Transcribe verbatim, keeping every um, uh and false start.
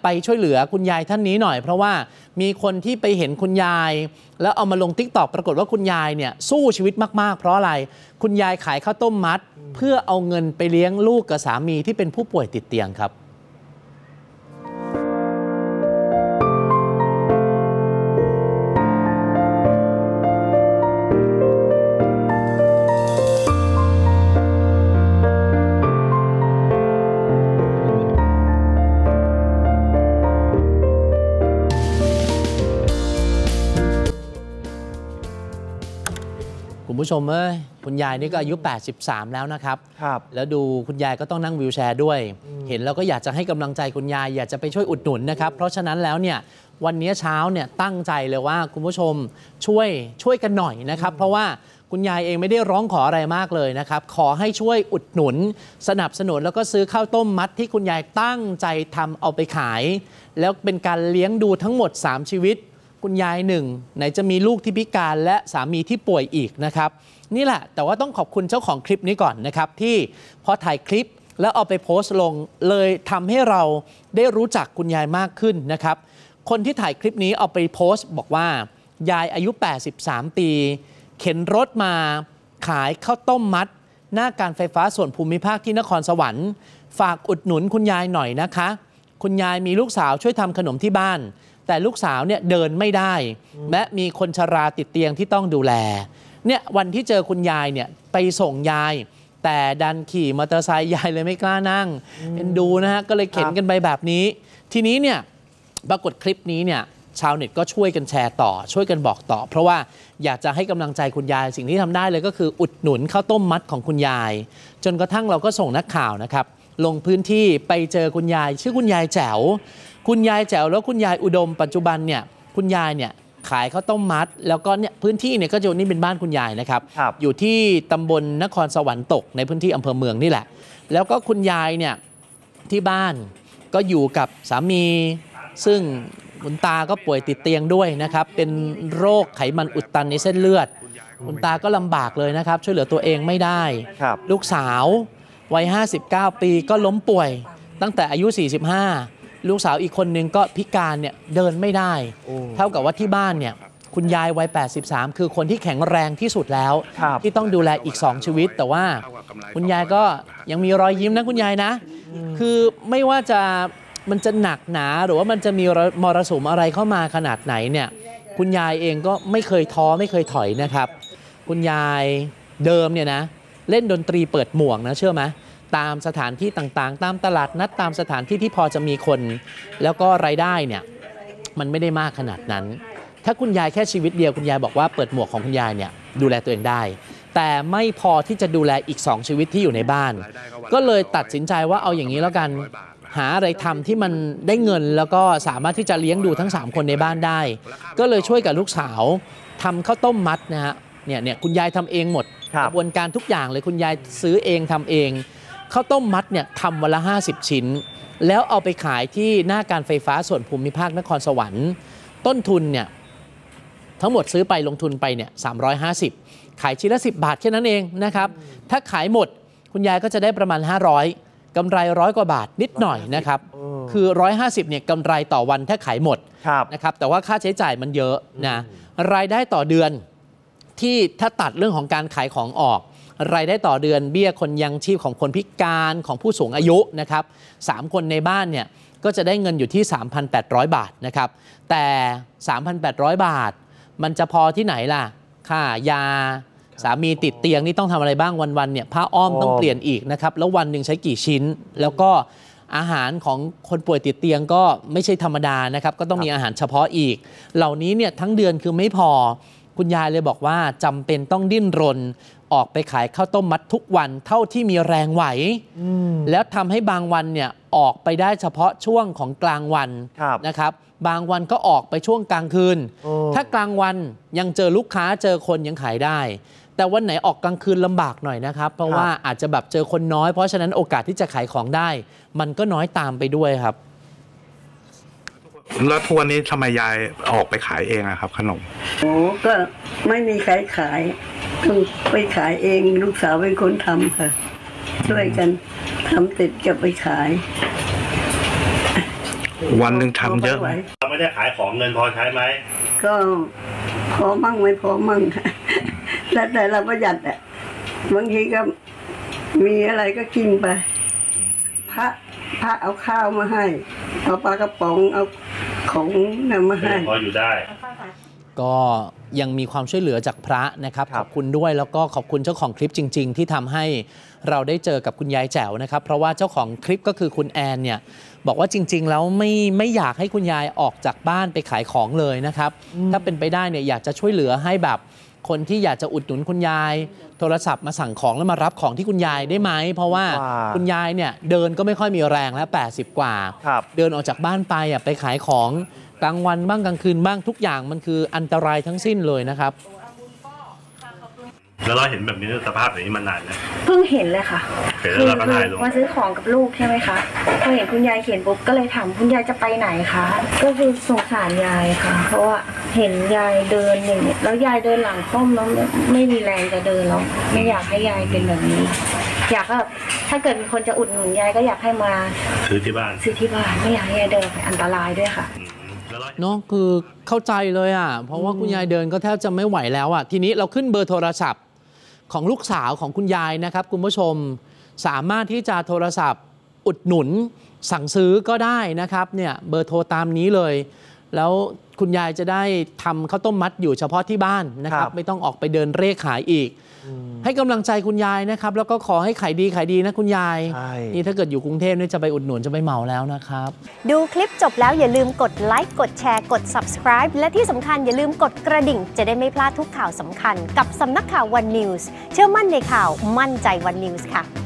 ไปช่วยเหลือคุณยายท่านนี้หน่อยเพราะว่ามีคนที่ไปเห็นคุณยายแล้วเอามาลง ติ๊กต็อก ปรากฏว่าคุณยายเนี่ยสู้ชีวิตมากๆเพราะอะไรคุณยายขายข้าวต้มมัดเพื่อเอาเงินไปเลี้ยงลูกกับสามีที่เป็นผู้ป่วยติดเตียงครับคุณผู้ชมเอ้ยคุณยายนี่ก็อายุแปดสิบสามแล้วนะครับครับแล้วดูคุณยายก็ต้องนั่งวีลแชร์ด้วยเห็นแล้วก็อยากจะให้กำลังใจคุณยายอยากจะไปช่วยอุดหนุนนะครับเพราะฉะนั้นแล้วเนี่ยวันนี้เช้าเนี่ยตั้งใจเลยว่าคุณผู้ชมช่วยช่วยกันหน่อยนะครับเพราะว่าคุณยายเองไม่ได้ร้องขออะไรมากเลยนะครับขอให้ช่วยอุดหนุนสนับสนุนแล้วก็ซื้อข้าวต้มมัดที่คุณยายตั้งใจทำเอาไปขายแล้วเป็นการเลี้ยงดูทั้งหมดสามชีวิตคุณยายหนึ่งไหนจะมีลูกที่พิการและสามีที่ป่วยอีกนะครับนี่แหละแต่ว่าต้องขอบคุณเจ้าของคลิปนี้ก่อนนะครับที่พอถ่ายคลิปแล้วเอาไปโพสต์ลงเลยทำให้เราได้รู้จักคุณยายมากขึ้นนะครับคนที่ถ่ายคลิปนี้เอาไปโพสต์บอกว่ายายอายุแปดสิบสามปีเข็นรถมาขายข้าวต้มมัดหน้าการไฟฟ้าส่วนภูมิภาคที่นครสวรรค์ฝากอุดหนุนคุณยายหน่อยนะคะคุณยายมีลูกสาวช่วยทำขนมที่บ้านแต่ลูกสาวเนี่ยเดินไม่ได้และมีคนชราติดเตียงที่ต้องดูแลเนี่ยวันที่เจอคุณยายเนี่ยไปส่งยายแต่ดันขี่มอเตอร์ไซค์ยายเลยไม่กล้านั่งเอ็นดูนะฮะก็เลยเข็นกันไปแบบนี้ทีนี้เนี่ยปรากฏคลิปนี้เนี่ยชาวเน็ตก็ช่วยกันแชร์ต่อช่วยกันบอกต่อเพราะว่าอยากจะให้กำลังใจคุณยายสิ่งที่ทำได้เลยก็คืออุดหนุนข้าวต้มมัดของคุณยายจนกระทั่งเราก็ส่งนักข่าวนะครับลงพื้นที่ไปเจอคุณยายชื่อคุณยายแจ๋วคุณยายแจ๋วแล้วคุณยายอุดมปัจจุบันเนี่ยคุณยายเนี่ยขายข้าวต้มมัดแล้วก็เนี่ยพื้นที่เนี่ยก็จะนี่เป็นบ้านคุณยายนะครับอยู่ที่ตำบลนครสวรรค์ตกในพื้นที่อำเภอเมืองนี่แหละแล้วก็คุณยายเนี่ยที่บ้านก็อยู่กับสามีซึ่งคุณตาก็ป่วยติดเตียงด้วยนะครับเป็นโรคไขมันอุดตันในเส้นเลือดคุณตาก็ลำบากเลยนะครับช่วยเหลือตัวเองไม่ได้ลูกสาววัยห้าสิบเก้าปีก็ล้มป่วยตั้งแต่อายุสี่สิบห้าลูกสาวอีกคนนึงก็พิการเนี่ยเดินไม่ได้เท่ากับว่าที่บ้านเนี่ยคุณยายวัยแปดสิบสามคือคนที่แข็งแรงที่สุดแล้วที่ต้องดูแลอีกสองชีวิตแต่ว่าคุณยายก็ยังมีรอยยิ้มนะคุณยายนะคือไม่ว่าจะมันจะหนักหนาหรือว่ามันจะมีมรสุมอะไรเข้ามาขนาดไหนเนี่ยคุณยายเองก็ไม่เคยท้อไม่เคยถอยนะครับคุณยายเดิมเนี่ยนะเล่นดนตรีเปิดหมวกนะเชื่อไหมตามสถานที่ต่างๆตามตลาดนัดตามสถานที่ที่พอจะมีคนแล้วก็รายได้เนี่ยมันไม่ได้มากขนาดนั้นถ้าคุณยายแค่ชีวิตเดียวคุณยายบอกว่าเปิดหมวกของคุณยายเนี่ยดูแลตัวเองได้แต่ไม่พอที่จะดูแลอีกสองชีวิตที่อยู่ในบ้านก็เลยตัดสินใจว่าเอาอย่างนี้แล้วกันหาอะไรทำที่มันได้เงินแล้วก็สามารถที่จะเลี้ยงดูทั้งสามคนในบ้านได้ก็เลยช่วยกับลูกสาวทำข้าวต้มมัดนะฮะเนี่ยเนี่ยคุณยายทำเองหมดกระบวนการทุกอย่างเลยคุณยายซื้อเองทำเองข้าวต้มมัดเนี่ยทำวันละห้าสิบชิ้นแล้วเอาไปขายที่หน้าการไฟฟ้าส่วนภูมิภาคนครสวรรค์ต้นทุนเนี่ยทั้งหมดซื้อไปลงทุนไปเนี่ยสามร้อยห้าสิบขายชิ้นละสิบบาทแค่นั้นเองนะครับถ้าขายหมดคุณยายก็จะได้ประมาณห้าร้อยกำไรร้อยกว่าบาทนิดหน่อยนะครับคือหนึ่งร้อยห้าสิบเนี่ยกำไรต่อวันถ้าขายหมดนะครับแต่ว่าค่าใช้จ่ายมันเยอะนะรายได้ต่อเดือนที่ถ้าตัดเรื่องของการขายของออกรายได้ต่อเดือนเบี้ยคนยังชีพของคนพิการของผู้สูงอายุนะครับสามคนในบ้านเนี่ยก็จะได้เงินอยู่ที่ สามพันแปดร้อย บาทนะครับแต่ สามพันแปดร้อย บาทมันจะพอที่ไหนล่ะค่ายาสามีติดเตียงนี่ต้องทำอะไรบ้างวันๆเนี่ยผ้าอ้อมต้องเปลี่ยนอีกนะครับแล้ววันหนึ่งใช้กี่ชิ้นแล้วก็อาหารของคนป่วยติดเตียงก็ไม่ใช่ธรรมดานะครับก็ต้องมีอาหารเฉพาะอีกเหล่านี้เนี่ยทั้งเดือนคือไม่พอคุณยายเลยบอกว่าจำเป็นต้องดิ้นรนออกไปขายข้าวต้มมัดทุกวันเท่าที่มีแรงไหวแล้วทำให้บางวันเนี่ยออกไปได้เฉพาะช่วงของกลางวันนะครับบางวันก็ออกไปช่วงกลางคืนถ้ากลางวันยังเจอลูกค้าเจอคนยังขายได้แต่วันไหนออกกลางคืนลำบากหน่อยนะครับเพราะว่าอาจจะแบบเจอคนน้อยเพราะฉะนั้นโอกาสที่จะขายของได้มันก็น้อยตามไปด้วยครับแล้วทุกวันนี้ทำไมยายออกไปขายเองอะครับขนมโอ้ก็ไม่มีใครขายต้องไปขายเองลูกสาวเป็นคนทำค่ะช่วยกันทำเสร็จจะไปขายวันหนึ่งทำเยอะไหมเราไม่ได้ขายของเงินพอใช้ไหมก็พอมั่งไม่พอมั่ง แล้วแต่เราประหยัดอ่ะบางทีก็มีอะไรก็กินไปพระพระเอาข้าวมาให้ เอาปลากระป๋องเอาของนั่นมาให้พออยู่ได้ก็ยังมีความช่วยเหลือจากพระนะครับขอบคุณด้วยแล้วก็ขอบคุณเจ้าของคลิปจริงๆที่ทำให้เราได้เจอกับคุณยายแจ๋วนะครับเพราะว่าเจ้าของคลิปก็คือคุณแอนเนี่ยบอกว่าจริงๆแล้วไม่ไม่อยากให้คุณยายออกจากบ้านไปขายของเลยนะครับถ้าเป็นไปได้เนี่ยอยากจะช่วยเหลือให้แบบคนที่อยากจะอุดหนุนคุณยายโทรศัพท์มาสั่งของแล้วมารับของที่คุณยายได้ไหมเพราะว่าคุณยายเนี่ยเดินก็ไม่ค่อยมีแรงแล้วแปดสิบกว่าเดินออกจากบ้านไปอ่ะไปขายของกลางวันบ้างกลางคืนบ้างทุกอย่างมันคืออันตรายทั้งสิ้นเลยนะครับแล้วเราเห็นแบบนี้สภาพแบบนี้มานานนะเพิ่งเห็นเลยค่ะเห็นแล้วเราก็ถ่ายลงมาซื้อของกับลูกใช่ไหมคะพอเห็นคุณยายเขียนปุ๊บก็เลยถามคุณยายจะไปไหนคะก็คือสงสารยายค่ะเพราะว่าเห็นยายเดินอย่างเงี้ยแล้วยายเดินหลังค่อมแล้วไม่มีแรงจะเดินแล้วไม่อยากให้ยายเป็นแบบนี้อยากแบบถ้าเกิดมีคนจะอุดหนุนยายก็อยากให้มาซื้อที่บ้านซื้อที่บ้านไม่อยากให้ยายเดินไปอันตรายด้วยค่ะเนาะคือเข้าใจเลยอ่ะเพราะว่าคุณยายเดินก็แทบจะไม่ไหวแล้วอ่ะทีนี้เราขึ้นเบอร์โทรศัพท์ของลูกสาวของคุณยายนะครับคุณผู้ชมสามารถที่จะโทรศัพท์อุดหนุนสั่งซื้อก็ได้นะครับเนี่ยเบอร์โทรตามนี้เลยแล้วคุณยายจะได้ทำข้าวต้มมัดอยู่เฉพาะที่บ้านนะครับไม่ต้องออกไปเดินเร่ขายอีกให้กำลังใจคุณยายนะครับแล้วก็ขอให้ขายดีขายดีนะคุณยายนี่ถ้าเกิดอยู่กรุงเทพนี่จะไปอุดหนุนจะไปเหมาแล้วนะครับดูคลิปจบแล้วอย่าลืมกดไลค์กดแชร์กด ซับสไครบ์ และที่สำคัญอย่าลืมกดกระดิ่งจะได้ไม่พลาดทุกข่าวสำคัญกับสำนักข่าว วัน นิวส์ เชื่อมั่นในข่าวมั่นใจ วัน นิวส์ ค่ะ